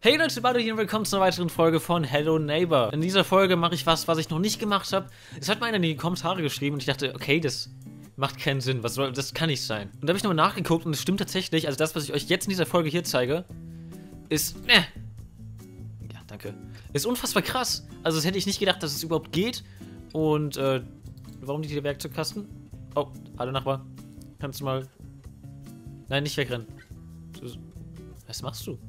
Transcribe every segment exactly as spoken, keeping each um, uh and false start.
Hey Leute, Bado hier und willkommen zu einer weiteren Folge von Hello Neighbor. In dieser Folge mache ich was, was ich noch nicht gemacht habe. Es hat mir einer in die Kommentare geschrieben und ich dachte, okay, das macht keinen Sinn, was soll, das kann nicht sein. Und da habe ich nochmal nachgeguckt und es stimmt tatsächlich, also das, was ich euch jetzt in dieser Folge hier zeige, ist, äh, ja, danke, ist unfassbar krass. Also das hätte ich nicht gedacht, dass es überhaupt geht. Und, äh, warum nicht der Werkzeugkasten? Oh, hallo Nachbar, kannst du mal, nein, nicht wegrennen. Was machst du?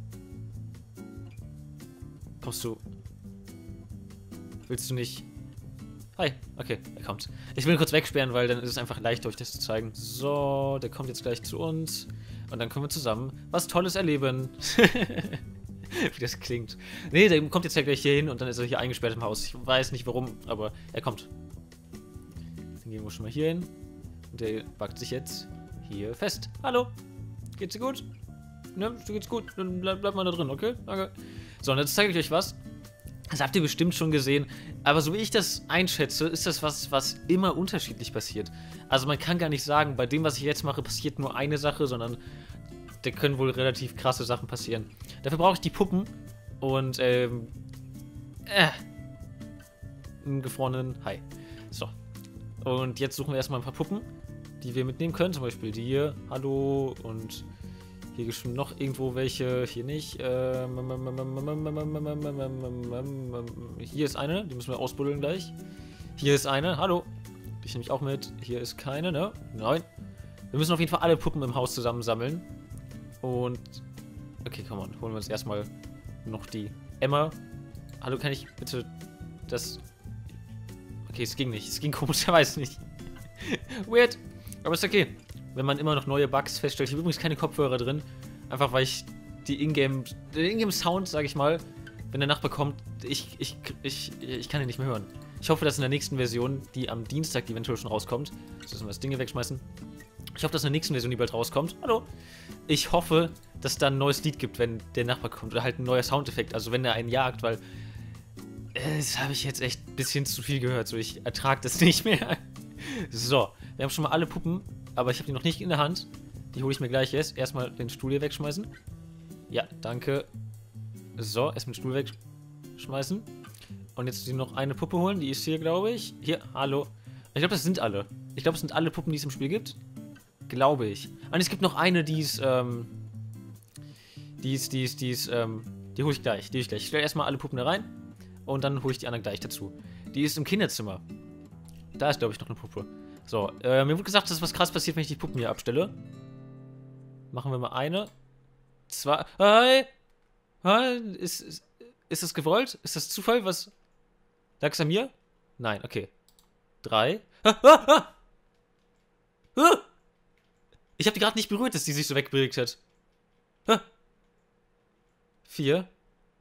Kommst du? Willst du nicht? Hi. Okay, er kommt. Ich will ihn kurz wegsperren, weil dann ist es einfach leichter, euch das zu zeigen. So, der kommt jetzt gleich zu uns. Und dann können wir zusammen was Tolles erleben. Wie das klingt. Nee, der kommt jetzt ja gleich hier hin und dann ist er hier eingesperrt im Haus. Ich weiß nicht warum, aber er kommt. Dann gehen wir schon mal hier hin. Und der packt sich jetzt hier fest. Hallo. Geht's dir gut? Ne, dir geht's gut. Dann bleib, bleib mal da drin, okay? Danke. So, und jetzt zeige ich euch was. Das habt ihr bestimmt schon gesehen. Aber so wie ich das einschätze, ist das was, was immer unterschiedlich passiert. Also man kann gar nicht sagen, bei dem, was ich jetzt mache, passiert nur eine Sache, sondern da können wohl relativ krasse Sachen passieren. Dafür brauche ich die Puppen und, ähm, äh, einen gefrorenen Hai. So. Und jetzt suchen wir erstmal ein paar Puppen, die wir mitnehmen können. Zum Beispiel die hier. Hallo und... Hier gibt es noch irgendwo welche, hier nicht. Ähm, hier ist eine, die müssen wir ausbuddeln gleich. Hier ist eine, hallo. Die nehme ich auch mit. Hier ist keine, ne? Nein. Wir müssen auf jeden Fall alle Puppen im Haus zusammensammeln. Und, okay, komm on, holen wir uns erstmal noch die Emma. Hallo, kann ich bitte das... Okay, es ging nicht, es ging komischerweise nicht. Weird, aber ist okay. Wenn man immer noch neue Bugs feststellt. Ich habe übrigens keine Kopfhörer drin. Einfach weil ich die Ingame, den Ingame-Sound, sage ich mal, wenn der Nachbar kommt, ich, ich, ich, ich kann ihn nicht mehr hören. Ich hoffe, dass in der nächsten Version, die am Dienstag die eventuell schon rauskommt, jetzt müssen wir das Ding hier wegschmeißen. Ich hoffe, dass in der nächsten Version, die bald rauskommt, hallo, ich hoffe, dass da ein neues Lied gibt, wenn der Nachbar kommt. Oder halt ein neuer Soundeffekt, also wenn er einen jagt, weil äh, das habe ich jetzt echt ein bisschen zu viel gehört. So, ich ertrage das nicht mehr. So, wir haben schon mal alle Puppen. Aber ich habe die noch nicht in der Hand. Die hole ich mir gleich erst. Erstmal den Stuhl hier wegschmeißen. Ja, danke. So, erstmal den Stuhl wegschmeißen. Und jetzt noch eine Puppe holen. Die ist hier, glaube ich. Hier, hallo. Ich glaube, das sind alle. Ich glaube, es sind alle Puppen, die es im Spiel gibt. Glaube ich. Und es gibt noch eine, die ist, ähm... Die ist, die ist, die ist, ähm... Die hole ich gleich. Die hole ich gleich. Ich stelle erstmal alle Puppen da rein. Und dann hole ich die anderen gleich dazu. Die ist im Kinderzimmer. Da ist, glaube ich, noch eine Puppe. So, äh, mir wurde gesagt, dass was krass passiert, wenn ich die Puppen hier abstelle. Machen wir mal eine. Zwei. Hey! Hey! Ist, ist, ist das gewollt? Ist das Zufall? Was? Lag es an mir? Nein, okay. Drei. Ah, ah, ah! Ah! Ich habe die gerade nicht berührt, dass die sich so wegbewegt hat. Ah! Vier.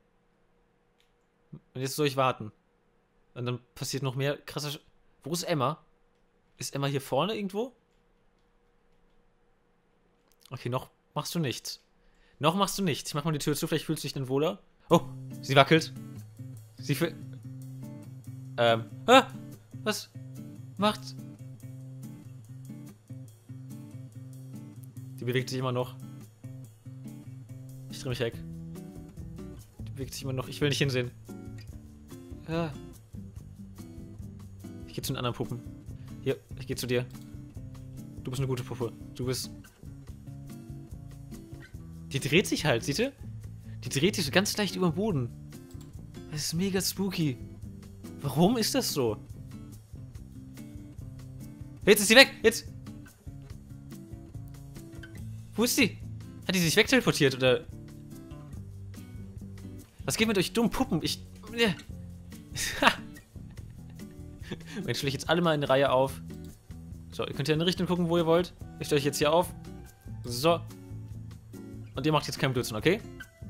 Und jetzt soll ich warten. Und dann passiert noch mehr krasser... Sch Wo ist Emma? Ist Emma hier vorne irgendwo? Okay, noch machst du nichts. Noch machst du nichts. Ich mach mal die Tür zu, vielleicht fühlst du dich dann wohler. Oh, sie wackelt. Sie fühlt... Ähm, ah, was macht... Die bewegt sich immer noch. Ich drehe mich weg. Die bewegt sich immer noch. Ich will nicht hinsehen. Ah. Ich gehe zu den anderen Puppen. Hier, ich gehe zu dir. Du bist eine gute Puppe. Du bist... Die dreht sich halt, seht ihr? Die dreht sich so ganz leicht über den Boden. Das ist mega spooky. Warum ist das so? Jetzt ist sie weg! Jetzt! Wo ist sie? Hat die sich wegteleportiert, oder... Was geht mit euch dummen Puppen? Ich... Ha! Mensch, stelle ich jetzt alle mal in eine Reihe auf. So, ihr könnt ja in eine Richtung gucken, wo ihr wollt. Ich stelle euch jetzt hier auf. So. Und ihr macht jetzt keinen Blödsinn, okay?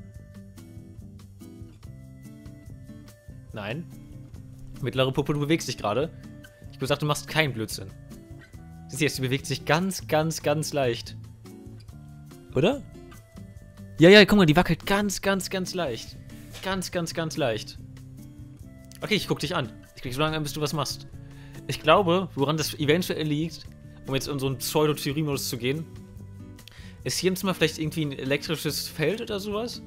Nein. Mittlere Puppe, du bewegst dich gerade. Ich habe gesagt, du machst keinen Blödsinn. Siehst du jetzt, die bewegt sich ganz, ganz, ganz leicht. Oder? Ja, ja, guck mal, die wackelt ganz, ganz, ganz leicht. Ganz, ganz, ganz leicht. Okay, ich guck dich an. Ich krieg so lange an, bis du was machst. Ich glaube, woran das eventuell liegt, um jetzt in so einen Pseudo-Theorie-Modus zu gehen, ist hier im Zimmer vielleicht irgendwie ein elektrisches Feld oder sowas?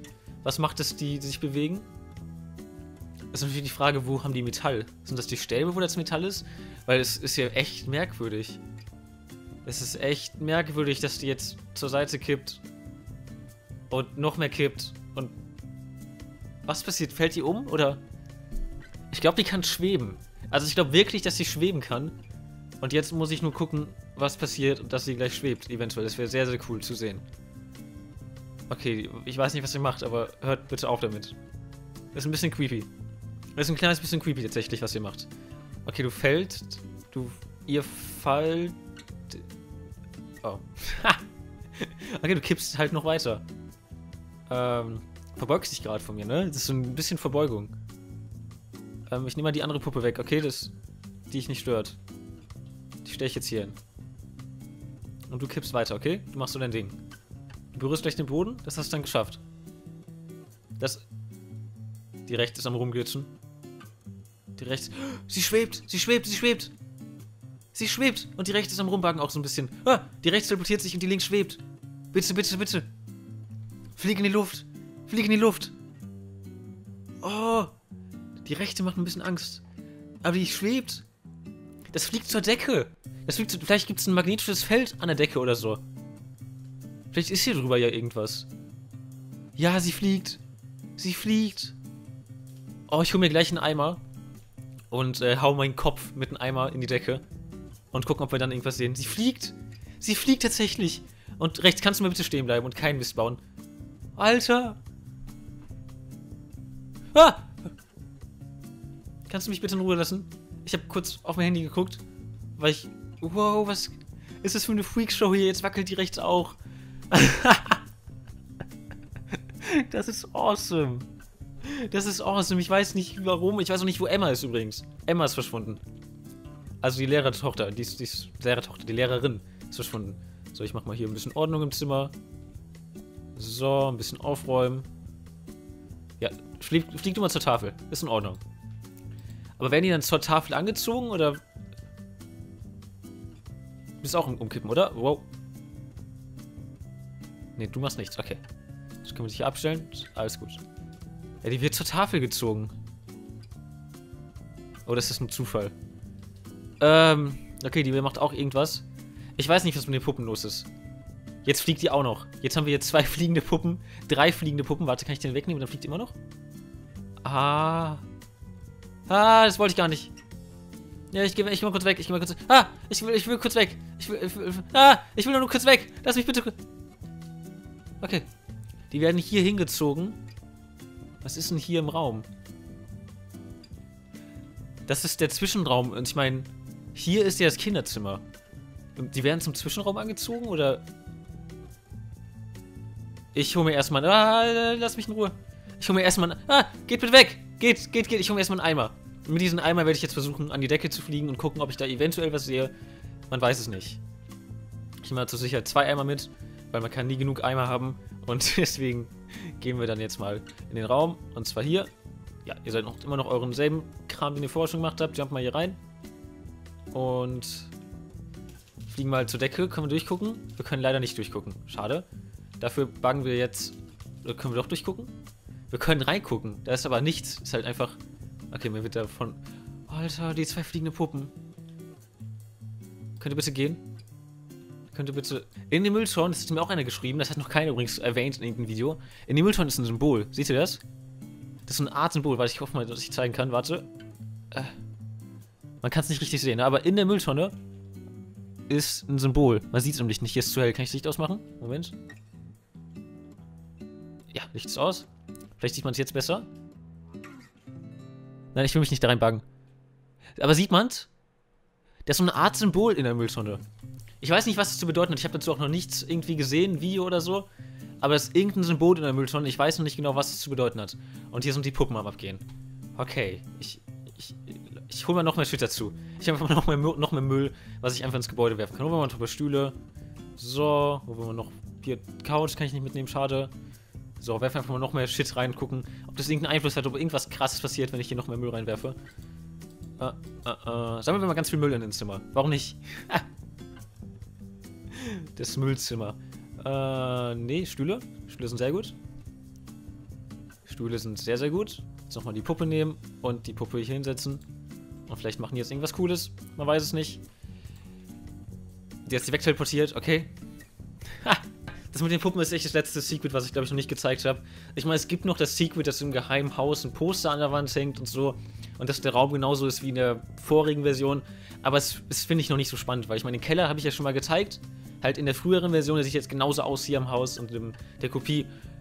Was macht es, die, die sich bewegen? Das ist natürlich die Frage, wo haben die Metall? Sind das die Stäbe, wo das Metall ist? Weil es ist ja echt merkwürdig. Es ist echt merkwürdig, dass die jetzt zur Seite kippt. Und noch mehr kippt. Und was passiert? Fällt die um? Oder? Ich glaube, die kann schweben. Also ich glaube wirklich, dass sie schweben kann. Und jetzt muss ich nur gucken, was passiert und dass sie gleich schwebt, eventuell. Das wäre sehr, sehr cool zu sehen. Okay, ich weiß nicht, was sie macht, aber hört bitte auf damit. Das ist ein bisschen creepy. Das ist ein kleines bisschen creepy tatsächlich, was ihr macht. Okay, du fällst. Du. Ihr fallt. Oh. Okay, du kippst halt noch weiter. Ähm. Verbeugst dich gerade von mir, ne? Das ist so ein bisschen Verbeugung. Ähm, ich nehme mal die andere Puppe weg, okay? Das. Die dich nicht stört. Die stelle ich jetzt hier hin. Und du kippst weiter, okay? Du machst so dein Ding. Du berührst gleich den Boden, das hast du dann geschafft. Das. Die rechte ist am rumglitschen. Die rechte. Sie schwebt! Sie schwebt! Sie schwebt! Sie schwebt! Und die rechte ist am Rumbagen auch so ein bisschen. Ah, die rechte teleportiert sich und die links schwebt. Bitte, bitte, bitte. Flieg in die Luft. Flieg in die Luft. Oh. Die rechte macht ein bisschen Angst. Aber die schwebt. Das fliegt zur Decke. Das fliegt zu, vielleicht gibt es ein magnetisches Feld an der Decke oder so. Vielleicht ist hier drüber ja irgendwas. Ja, sie fliegt. Sie fliegt. Oh, ich hole mir gleich einen Eimer. Und äh, hau meinen Kopf mit einem Eimer in die Decke. Und gucken, ob wir dann irgendwas sehen. Sie fliegt. Sie fliegt tatsächlich. Und rechts, kannst du mir bitte stehen bleiben und keinen Mist bauen. Alter. Ah! Kannst du mich bitte in Ruhe lassen? Ich habe kurz auf mein Handy geguckt. Weil ich... Wow, was ist das für eine Freakshow hier? Jetzt wackelt die rechts auch. Das ist awesome. Das ist awesome. Ich weiß nicht warum. Ich weiß auch nicht, wo Emma ist übrigens. Emma ist verschwunden. Also die Lehrertochter. Die ist, die ist Lehrertochter. Die Lehrerin ist verschwunden. So, ich mach mal hier ein bisschen Ordnung im Zimmer. So, ein bisschen aufräumen. Ja, flieg, flieg du mal zur Tafel. Ist in Ordnung. Aber werden die dann zur Tafel angezogen, oder? Du bist auch im Umkippen, oder? Wow. Ne, du machst nichts. Okay. Das können wir dich hier abstellen. Alles gut. Ja, die wird zur Tafel gezogen. Oh, das ist ein Zufall. Ähm, okay, die macht auch irgendwas. Ich weiß nicht, was mit den Puppen los ist. Jetzt fliegt die auch noch. Jetzt haben wir jetzt zwei fliegende Puppen. Drei fliegende Puppen. Warte, kann ich den wegnehmen? Dann fliegt die immer noch? Ah. Ah, das wollte ich gar nicht. Ja, ich gehe ich geh mal kurz weg. Ich geh mal kurz. Ah, ich will, ich will kurz weg. Ich will, ich will, ah, ich will nur kurz weg. Lass mich bitte. Okay. Die werden hier hingezogen. Was ist denn hier im Raum? Das ist der Zwischenraum. Und ich meine, hier ist ja das Kinderzimmer. Und die werden zum Zwischenraum angezogen, oder? Ich hole mir erstmal. Ah, lass mich in Ruhe. Ich hole mir erstmal. Ah, geht bitte weg. Geht, geht, geht. Ich hole mir erstmal einen Eimer. Und mit diesem Eimer werde ich jetzt versuchen, an die Decke zu fliegen und gucken, ob ich da eventuell was sehe. Man weiß es nicht. Ich nehme mal zur Sicherheit zwei Eimer mit, weil man kann nie genug Eimer haben. Und deswegen gehen wir dann jetzt mal in den Raum. Und zwar hier. Ja, ihr seid noch immer noch euren selben Kram, den ihr vorher schon gemacht habt. Jump mal hier rein. Und fliegen mal zur Decke. Können wir durchgucken? Wir können leider nicht durchgucken. Schade. Dafür buggen wir jetzt. Oder können wir doch durchgucken? Wir können reingucken. Da ist aber nichts. Ist halt einfach. Okay, mir wird davon. Alter, die zwei fliegende Puppen. Könnt ihr bitte gehen? Könnt ihr bitte. In dem Müllton, das hat mir auch einer geschrieben, das hat noch keiner übrigens erwähnt in irgendeinem Video. In dem Müllton ist ein Symbol. Seht ihr das? Das ist so eine Art Symbol, weil ich hoffe mal, dass ich zeigen kann. Warte. Äh. Man kann es nicht richtig sehen, aber in der Mülltonne ist ein Symbol. Man sieht es im Licht nicht. Hier ist zu hell. Kann ich das Licht ausmachen? Moment. Ja, Licht ist aus. Vielleicht sieht man es jetzt besser. Nein, ich will mich nicht da rein buggen. Aber sieht man's? Da ist so eine Art Symbol in der Mülltonne. Ich weiß nicht, was es zu bedeuten hat. Ich habe dazu auch noch nichts irgendwie gesehen, Video oder so. Aber es ist irgendein Symbol in der Mülltonne. Ich weiß noch nicht genau, was es zu bedeuten hat. Und hier sind die Puppen am Abgehen. Okay. Ich, ich, ich hole mal noch mehr Shit dazu. Ich habe einfach noch mehr, noch mehr Müll, was ich einfach ins Gebäude werfen kann. Holen wir mal ein paar Stühle. So. Holen wir noch. Hier, Couch kann ich nicht mitnehmen. Schade. So, werfen einfach mal noch mehr Shit rein. Gucken, ob das irgendeinen Einfluss hat, ob irgendwas Krasses passiert, wenn ich hier noch mehr Müll reinwerfe. Äh, äh, äh. Sammeln wir mal ganz viel Müll in ins Zimmer. Warum nicht? Das Müllzimmer. Äh, nee, Stühle. Stühle sind sehr gut. Stühle sind sehr, sehr gut. Jetzt nochmal die Puppe nehmen und die Puppe hier hinsetzen. Und vielleicht machen die jetzt irgendwas Cooles. Man weiß es nicht. Die hat sie wegteleportiert, okay. Ha! Das mit den Puppen ist echt das letzte Secret, was ich glaube ich noch nicht gezeigt habe. Ich meine, es gibt noch das Secret, dass im geheimen Haus ein Poster an der Wand hängt und so. Und dass der Raum genauso ist wie in der vorigen Version. Aber es, es finde ich noch nicht so spannend, weil ich meine, den Keller habe ich ja schon mal gezeigt. Halt in der früheren Version, der sieht jetzt genauso aus hier im Haus. Und in der Kopie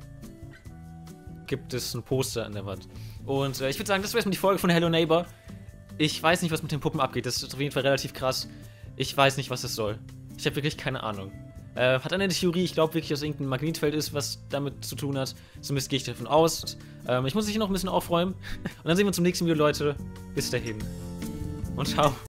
gibt es ein Poster an der Wand. Und äh, ich würde sagen, das wäre jetzt mal die Folge von Hello Neighbor. Ich weiß nicht, was mit den Puppen abgeht. Das ist auf jeden Fall relativ krass. Ich weiß nicht, was das soll. Ich habe wirklich keine Ahnung. Äh, hat eine Theorie, ich glaube wirklich, dass irgendein Magnetfeld ist, was damit zu tun hat. Zumindest gehe ich davon aus. Ähm, ich muss mich hier noch ein bisschen aufräumen. Und dann sehen wir uns im nächsten Video, Leute. Bis dahin. Und ciao.